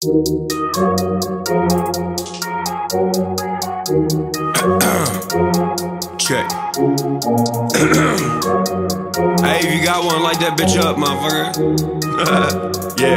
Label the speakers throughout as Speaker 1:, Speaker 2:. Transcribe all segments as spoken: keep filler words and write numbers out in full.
Speaker 1: Check. Hey, if you got one, light that bitch up, motherfucker. Yeah.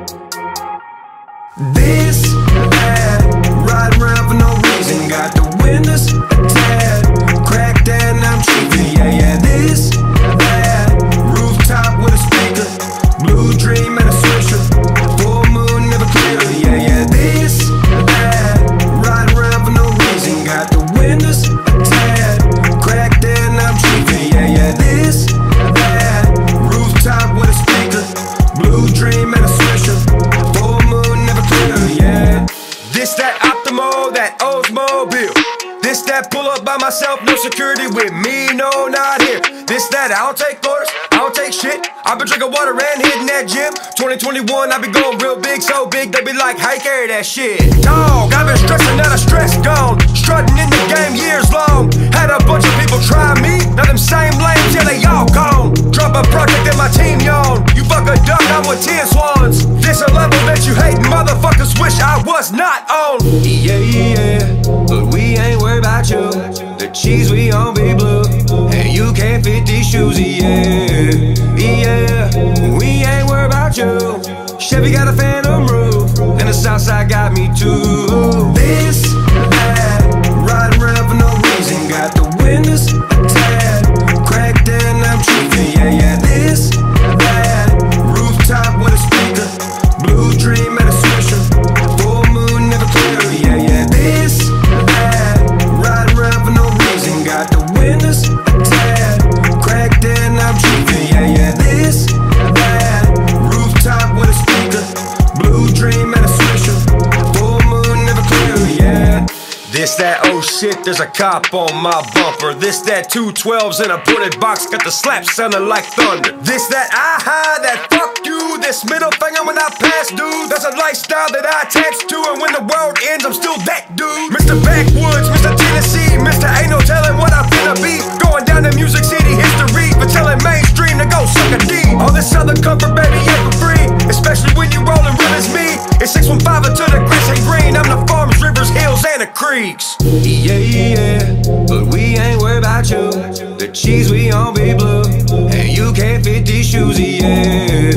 Speaker 1: This, that, ride around for no reason. Got the windows a tad cracked and I'm cheating. Yeah, yeah. This, that, rooftop with a speaker, blue dream and a swisher, full moon never clear. Yeah, yeah. This, that, ride around for no reason. Got the windows a tad cracked and I'm cheating. Yeah, yeah. This, that, rooftop with a speaker, blue dream and a swisher, full moon never clear. Yeah. This that Optimo, that Oldsmobile. This that pull up by myself, no security with me, no, not here. This that I don't take orders, I don't take shit. I been drinking water and hitting that gym. twenty twenty-one, I been going real big, so big they be like, how you carry that shit? Dog, I been stressing, now the stress gone. Strutting in the game years long. Had a bunch of people try me, now them same lames, yeah, they all gone. Drop a project and my team yawn. You fuck a duck, I'm with ten swans. This a level that you hating motherfuckers wish I was not on. Yeah, yeah, but we ain't worried about you. The cheese we on be blue, and you can't fit these shoes, yeah, yeah. We ain't worried about you. Chevy got a phantom roof, and the Southside got me too. This, that, ride around for no reason. Got the windows a tad cracked and I'm cheating. Yeah, yeah. This, that, rooftop with a speaker, blue dream and a swisher, full moon never clear. Yeah, yeah. This, that, ride around for no reason. Got the windows a tad cracked and I'm cheating. Yeah, yeah. This, that, rooftop with a speaker, blue dream and a swisher, full moon never clear. Yeah. This that oh shit, there's a cop on my bumper. This that two twelves in a boarded box, got the slap sounding like thunder. This that aha, that fuck you, this middle finger when I pass, dude. That's a lifestyle that I attach to, and when the world ends, I'm still that dude. Mister Backwoods, Mister Tennessee, Mister Ain't no telling what I'm finna be. Going down to Music City history, for telling mainstream to go suck a D. All this other comfort, baby, ain't for free, especially when you rollin' real as me. It's six one five to the grass and green. I'm the farms, rivers, hills, and the creeks. Yeah, yeah, but we ain't worried about you. The cheese we on be blue, and you can't fit these shoes, yeah,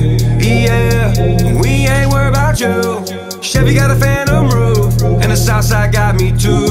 Speaker 1: yeah. We ain't worried about you. Chevy got a phantom roof, and the Southside got me too.